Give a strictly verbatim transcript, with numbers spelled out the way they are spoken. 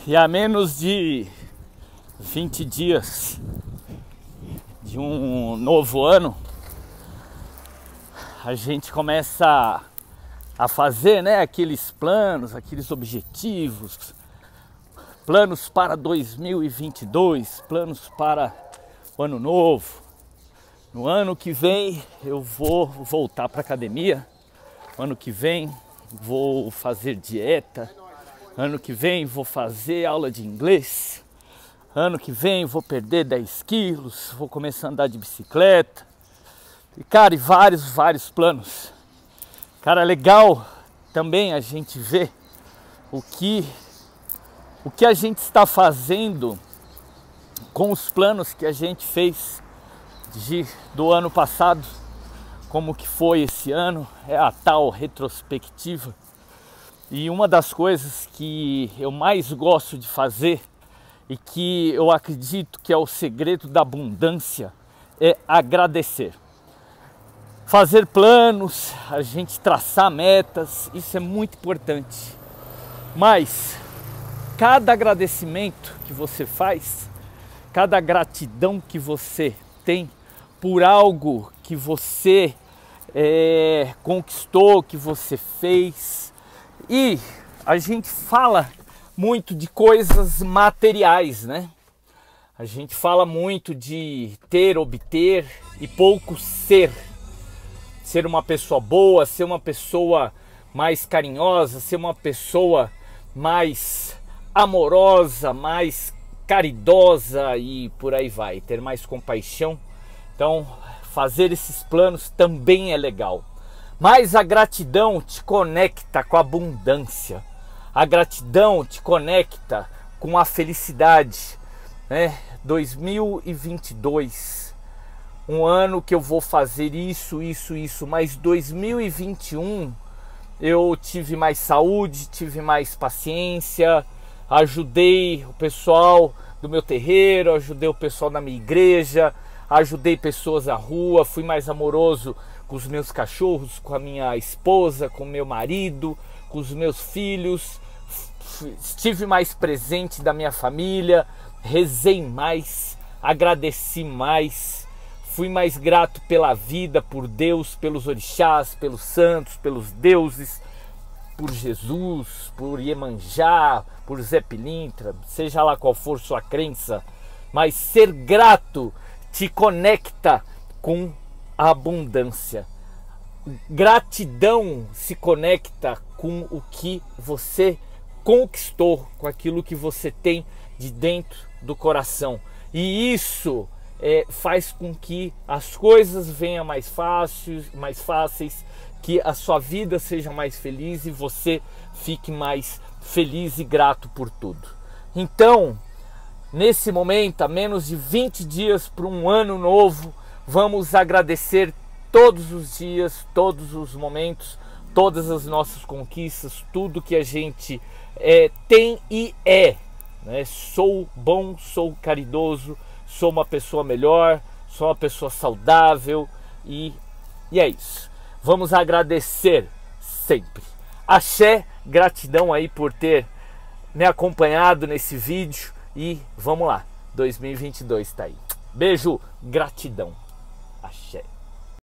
E a menos de vinte dias de um novo ano, a gente começa a fazer, né, aqueles planos, aqueles objetivos, planos para dois mil e vinte e dois, planos para o ano novo. No ano que vem eu vou voltar para academia, ano que vem vou fazer dieta, ano que vem vou fazer aula de inglês, ano que vem vou perder dez quilos, vou começar a andar de bicicleta. E cara, e vários, vários planos. Cara, é legal também a gente ver o que, o que a gente está fazendo com os planos que a gente fez de, do ano passado, como que foi esse ano, é a tal retrospectiva. E uma das coisas que eu mais gosto de fazer e que eu acredito que é o segredo da abundância é agradecer. Fazer planos, a gente traçar metas, isso é muito importante. Mas cada agradecimento que você faz, cada gratidão que você tem por algo que você é, conquistou, que você fez. E a gente fala muito de coisas materiais, né? A gente fala muito de ter, obter e pouco ser. Ser uma pessoa boa, ser uma pessoa mais carinhosa, ser uma pessoa mais amorosa, mais caridosa e por aí vai. Ter mais compaixão. Então, fazer esses planos também é legal. Mas a gratidão te conecta com a abundância. A gratidão te conecta com a felicidade, né? dois mil e vinte e dois, um ano que eu vou fazer isso, isso, isso. Mas dois mil e vinte e um eu tive mais saúde, tive mais paciência, ajudei o pessoal do meu terreiro, ajudei o pessoal da minha igreja, ajudei pessoas na rua, fui mais amoroso com os meus cachorros, com a minha esposa, com o meu marido, com os meus filhos, estive mais presente da minha família, rezei mais, agradeci mais, fui mais grato pela vida, por Deus, pelos orixás, pelos santos, pelos deuses, por Jesus, por Iemanjá, por Zé Pilintra, seja lá qual for sua crença, mas ser grato te conecta com a abundância. Gratidão se conecta com o que você conquistou, com aquilo que você tem de dentro do coração. E isso é, faz com que as coisas venham mais fáceis, mais fáceis, que a sua vida seja mais feliz e você fique mais feliz e grato por tudo. Então, nesse momento, a menos de vinte dias para um ano novo, vamos agradecer todos os dias, todos os momentos, todas as nossas conquistas, tudo que a gente é, tem e é. Né? Sou bom, sou caridoso, sou uma pessoa melhor, sou uma pessoa saudável e, e é isso. Vamos agradecer sempre. Axé, gratidão aí por ter me acompanhado nesse vídeo e vamos lá, dois mil e vinte e dois tá aí. Beijo, gratidão. Axé.